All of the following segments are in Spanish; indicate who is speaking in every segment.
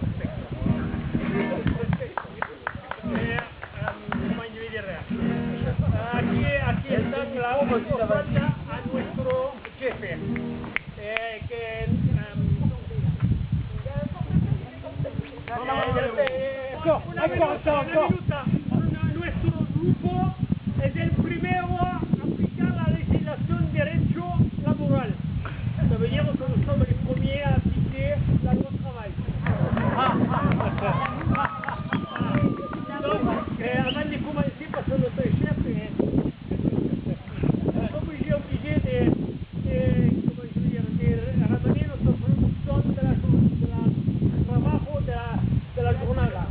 Speaker 1: Come voglio dire, aquí está la ofrenda a nuestro jefe, que una minuta. Nuestro grupo es el primero a aplicar la legislación de derecho laboral. Ça veut dire que nous sommes les premiers à appliquer la loi travail. Donc, avant de commencer, parce que notre chef est obligé de ramener notre producción del trabajo de la jornada.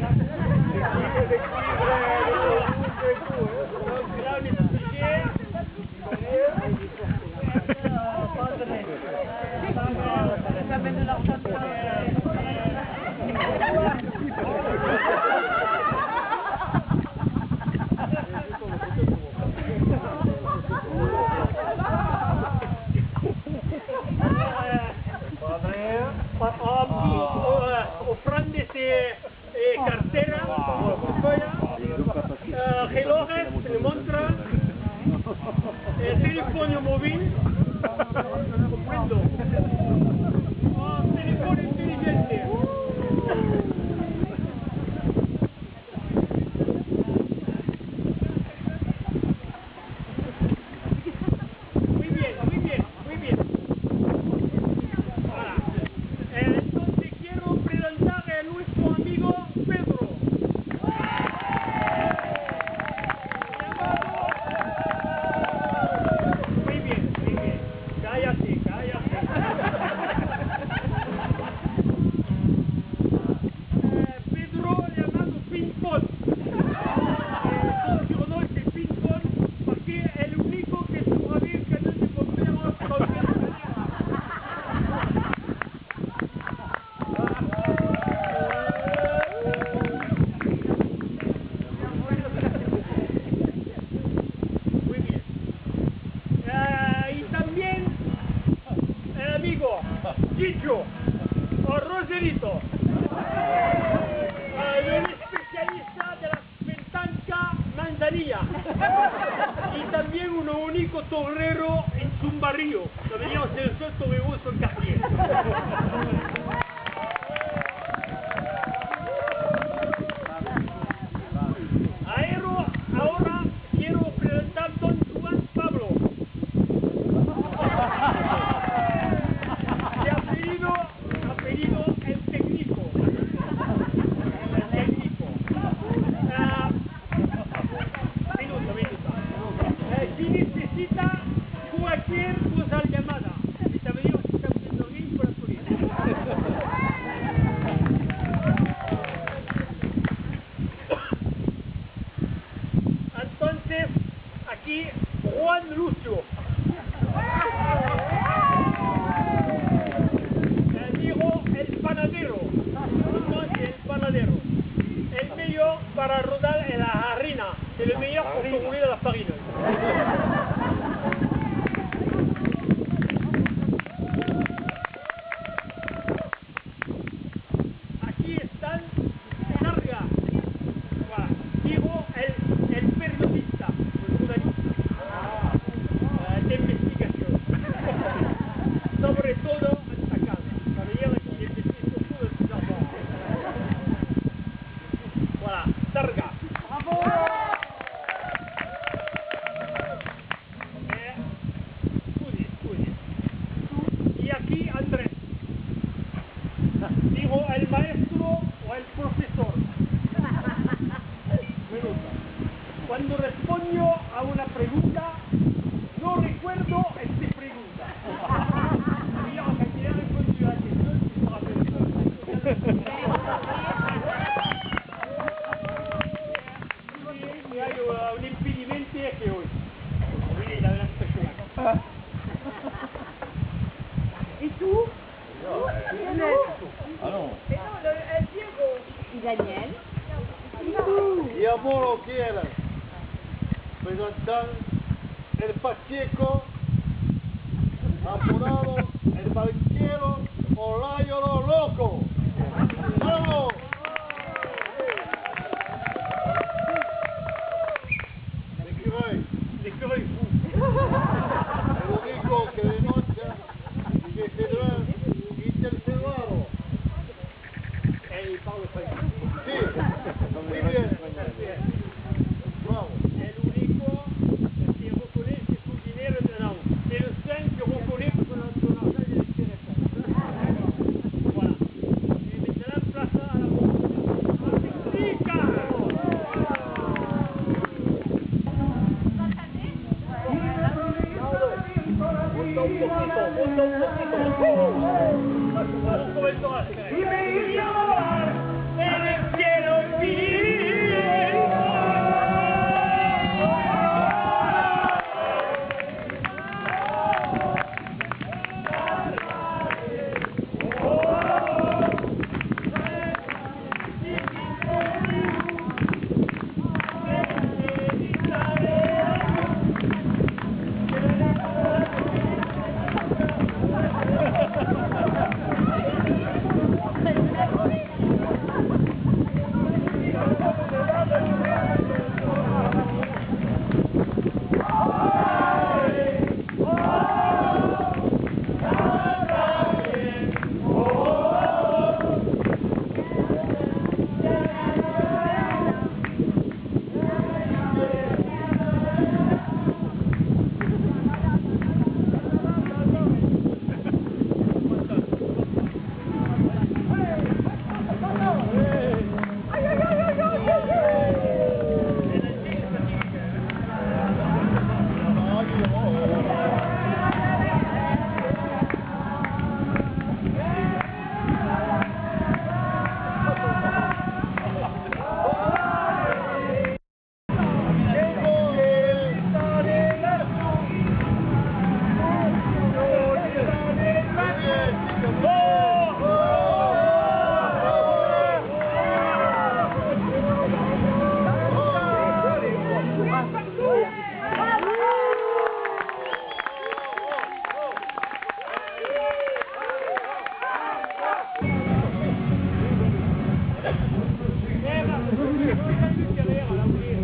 Speaker 1: Ofrendete cartera, relojes, telemontra, teléfono móvil, comprendo, teléfono inteligente. Muy bien. Voilà. Entonces quiero presentar a nuestro amigo Pedro. Muy bien. Cállate. Pedro llamado Ping-Pong. Todos conocen Ping-Pong porque es el único que sabe que no te compramos con Muy bien. Y también el amigo Chicho o Roserito, el especialista de la pentanca manzanilla y también un único torero en su barrio. Deberíamos ser el torero en Cartier. Ahora quiero presentar a don Juan Pablo. De apellido el técnico. Si necesita cualquier cosa llamada, y también está haciendo bien por la policía. Entonces, aquí Juan Lucio. Digo el panadero. Entonces, el panadero. El mejor para rodar en la harina. Es el mejor para moler la farina. Aquí están Sarga. Voilà. Digo el periodista, el jurista de investigación. Sobre todo esta casa. Sabía que necesito todo el trabajo. Voilà, Sarga. ¡Bravo! Y aquí Andrés. Digo el maestro o el profesor. Cuando respondo a una pregunta, no recuerdo esta pregunta. Voy a cambiar el contenido de la cuestión. Hay un impedimento que hoy. La verdad es ¿Y tú? El Diego.
Speaker 2: ¿Y Daniel?
Speaker 3: Y a vos lo quieras presentar el Pacheco, apodado el banquero Olayo Loco. Sí, muy bien. Bravo.
Speaker 1: C'est l'unico qui reconnaît que son dinero de non. C'est le seul qui reconnaît que son argent est différent. Voilà. Et maintenant, place à la montre. Y me iría a volar en el cielo infinito. Guerra,